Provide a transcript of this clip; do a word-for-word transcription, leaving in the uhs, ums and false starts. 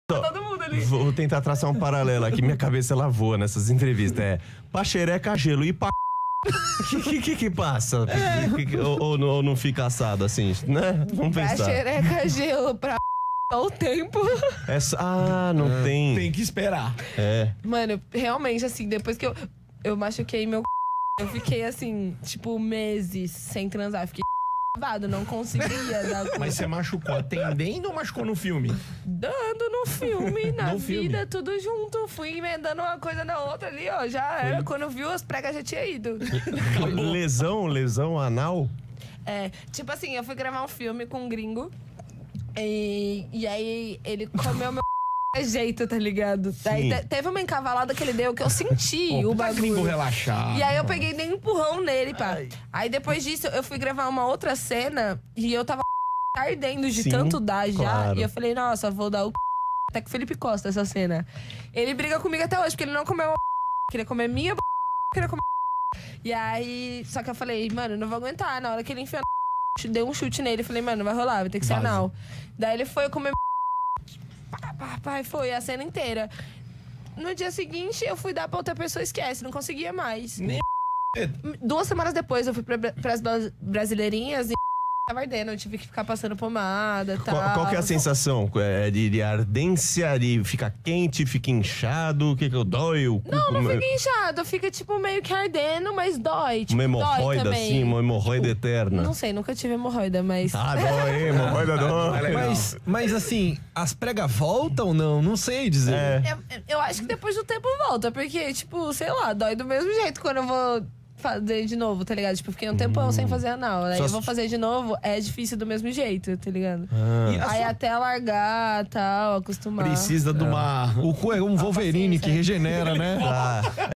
Todo mundo ali. Vou tentar traçar um paralelo aqui, minha cabeça ela voa nessas entrevistas. É pra xereca gelo e pra... O que, que que passa? É. Que, que, ou, ou, ou não fica assado assim, né? Vamos pensar. Pra xereca gelo, pra o tempo. Essa, ah, não é. tem. Tem que esperar. É. Mano, realmente, assim, depois que eu, eu machuquei meu eu fiquei assim, tipo, meses sem transar. Fiquei não conseguia dar. Mas você machucou atendendo ou machucou no filme? Dando no filme, na no vida, filme. tudo junto. Fui emendando uma coisa na outra ali, ó. Já Foi. era. Quando viu, as pregas já tinha ido. lesão, lesão anal? É, tipo assim, eu fui gravar um filme com um gringo. E, e aí ele comeu meu jeito, tá ligado? Aí te, teve uma encavalada que ele deu que eu senti Pô, o bagulho. Gringo relaxado. E aí eu peguei nem um empurrão nele, pá. Ai. Aí depois disso eu fui gravar uma outra cena e eu tava ardendo de Sim, tanto dar já. Claro. E eu falei, nossa, vou dar o até que Felipe Costa essa cena. Ele briga comigo até hoje, porque ele não comeu a queria comer minha queria comer E aí, só que eu falei, mano, não vou aguentar. Na hora que ele enfiou dei um chute nele, falei, mano, não vai rolar, vai ter que ser Vaza. anal. Daí ele foi comer Pai, foi a cena inteira. No dia seguinte, eu fui dar pra outra pessoa, esquece, não conseguia mais. Nem... Duas semanas depois, eu fui pra, pras brasileirinhas e tava ardendo, eu tive que ficar passando pomada e tal. Qual, qual que é a sensação? É de, de ardência, de fica quente, fica inchado, o que que eu dói? O cu, não, não como... fica inchado, fica tipo meio que ardendo, mas dói. Tipo, uma hemorroida assim, uma hemorroida tipo, eterna. Não sei, nunca tive hemorroida, mas... Ah, dói, hemorroida dói. Mas, mas assim, as pregas voltam ou não? Não sei dizer. É. Eu, eu acho que depois do tempo volta, porque, tipo, sei lá, dói do mesmo jeito quando eu vou... fazer de novo, tá ligado? Tipo, fiquei um tempão hum. sem fazer anal. Aí Só eu vou fazer de novo, é difícil do mesmo jeito, tá ligado? Ah. Aí sua... até largar, tal, acostumar. Precisa de uma... O cu é um Wolverine que regenera, né? Ah.